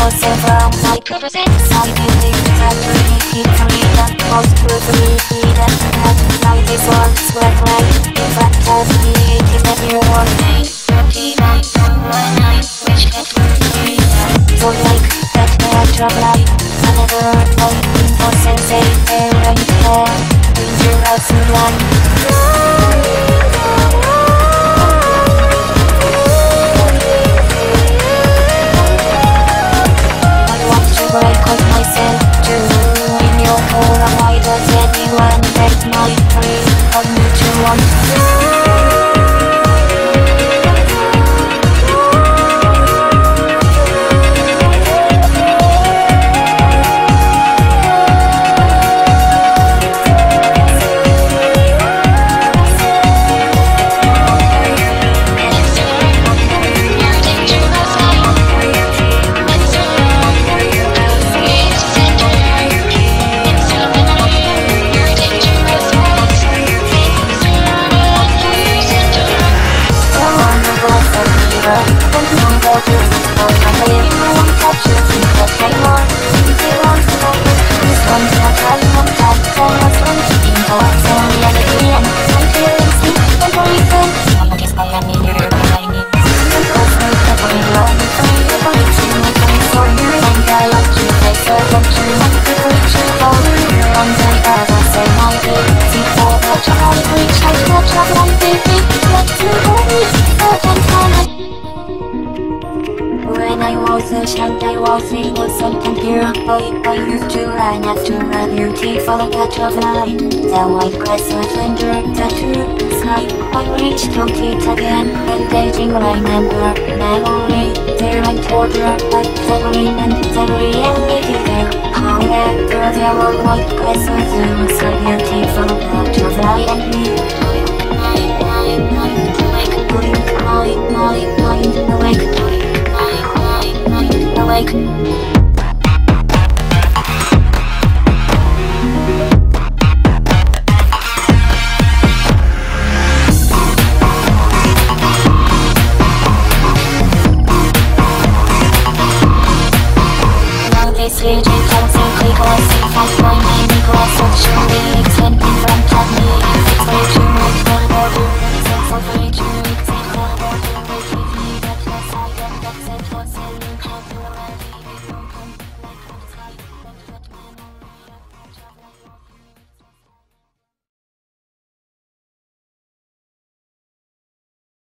yourself from my presence. I believe that we keep freedom, most truthfully freedom. Now this one's worth right. In fact, of me, it is every one thing. 39.19, which can't be so like that edge of light. Another point for sensei, there ain't there. Dangerous line. Break of myself to in your core. Why does anyone take my free of me to want? When I was a child, I was innocent and pure. I used to run after a beautiful patch of light. The white grass was under the true sky. I reached out it again, engaging remember memory. There I told her about the green and the reality there. However, there were white grasses, there was a beautiful patch of light.